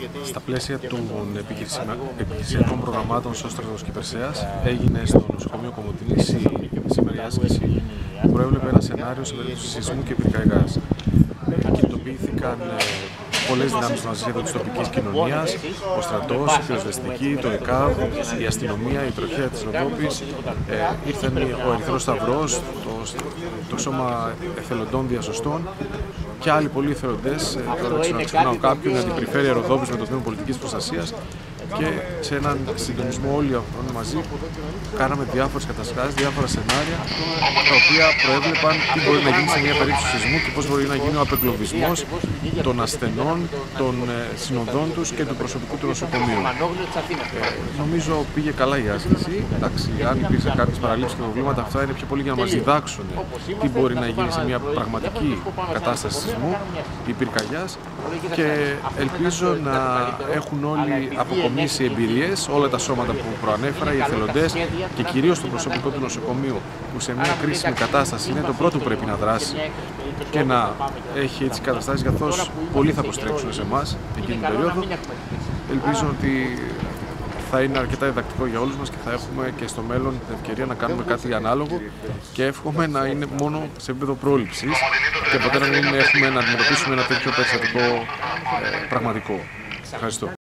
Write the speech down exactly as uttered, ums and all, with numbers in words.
Στα πλαίσια των επιχειρησιακών προγραμμάτων Σώστρατος και Περσέας έγινε στο νοσοκομείο Κομοτηνής σήμερα η άσκηση που προέβλεπε ένα σενάριο σε περίπτωση σεισμού και πυρκαγιάς. Κινητοποιήθηκαν πολλές δυνάμεις μαζί της τοπικής κοινωνίας, ο στρατός, η πυροσβεστική, το ΕΚΑΒ, η αστυνομία, η τροχέα της Ροδόπης, ε, ήρθαν ο Ερυθρός Σταυρός, το, το Σώμα Εθελοντών Διασωστών και άλλοι πολλοί εθελοντές. Τώρα δεν ξέρω να ξεχνάω κάποιον, η Αντιπεριφέρεια Ροδόπης με το Τμήμα Πολιτικής Προστασίας, και σε έναν συντονισμό όλοι αυτών μαζί κάναμε διάφορες κατασκευές, διάφορα σενάρια τα οποία προέβλεπαν τι μπορεί να γίνει σε μια περίπτωση σεισμού και πώς μπορεί να γίνει ο απεγκλωβισμός των ασθενών, των συνοδών τους και του προσωπικού του νοσοκομείου. Ε, νομίζω πήγε καλά η άσκηση. Εντάξει, αν υπήρξαν κάποιες παραλήψεις και προβλήματα, αυτά είναι πιο πολύ για να μας διδάξουν τι μπορεί να γίνει σε μια πραγματική κατάσταση σεισμού ή πυρκαγιάς, και ελπίζω να έχουν όλοι αποκομίσει εμπειρίες, όλα τα σώματα που προανέφερα, οι εθελοντές και κυρίως το προσωπικό του νοσοκομείου, που σε μια κρίσιμη κατάσταση είναι το πρώτο που πρέπει να δράσει και να έχει έτσι καταστάσεις, καθώς πολλοί θα αποστρέψουν σε εμάς εκείνη την περίοδο. Ελπίζω ότι θα είναι αρκετά διδακτικό για όλους μας και θα έχουμε και στο μέλλον την ευκαιρία να κάνουμε κάτι ανάλογο, και εύχομαι να είναι μόνο σε επίπεδο πρόληψης και ποτέ να μην έχουμε να αντιμετωπίσουμε ένα τέτοιο περιστατικό ε, πραγματικό. Ευχαριστώ.